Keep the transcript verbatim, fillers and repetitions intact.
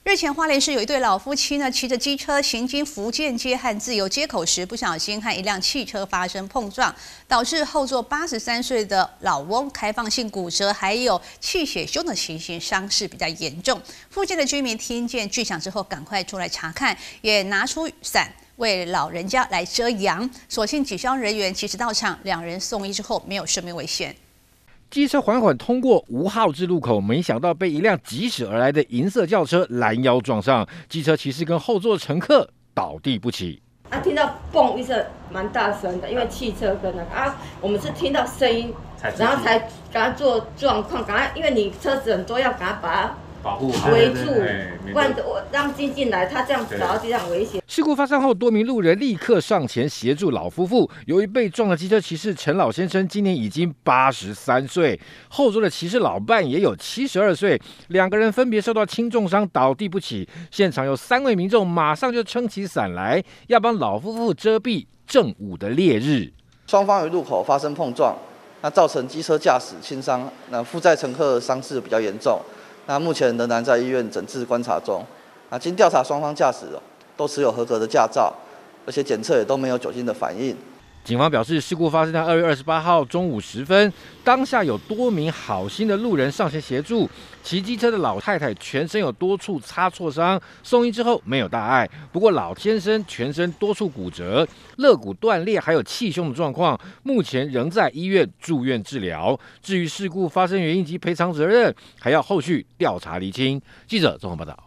日前，花莲市有一对老夫妻呢，骑着机车行经福建街和自由街口时，不小心和一辆汽车发生碰撞，导致后座八十三岁的老翁开放性骨折，还有气血胸的情形，伤势比较严重。附近的居民听见巨响之后，赶快出来查看，也拿出伞为老人家来遮阳。所幸警消人员及时到场，两人送医之后没有生命危险。 机车缓缓通过吴号志路口，没想到被一辆疾驶而来的银色轿车拦腰撞上，机车骑士跟后座乘客倒地不起。 啊，听到嘣一声，蛮大声的，因为汽车跟那个啊，我们是听到声音，然后才赶快做状况，赶快，因为你车子很多，要赶快把它保护围住，不然我让进进来，他这样倒到地上危险。 事故发生后，多名路人立刻上前协助老夫妇。由于被撞的机车骑士陈老先生今年已经八十三岁，后座的骑士老伴也有七十二岁，两个人分别受到轻重伤，倒地不起。现场有三位民众马上就撑起伞来，要帮老夫妇遮蔽正午的烈日。 双方于路口发生碰撞，那造成机车驾驶轻伤，那负载乘客伤势比较严重。那目前仍然在医院诊治观察中。那经调查，双方驾驶都持有合格的驾照，而且检测也都没有酒精的反应。 警方表示，事故发生在二月二十八号中午时分，当下有多名好心的路人上前协助。骑机车的老太太全身有多处擦挫伤，送医之后没有大碍。不过老先生全身多处骨折、肋骨断裂，还有气胸的状况，目前仍在医院住院治疗。至于事故发生原因及赔偿责任，还要后续调查厘清。记者综合报道。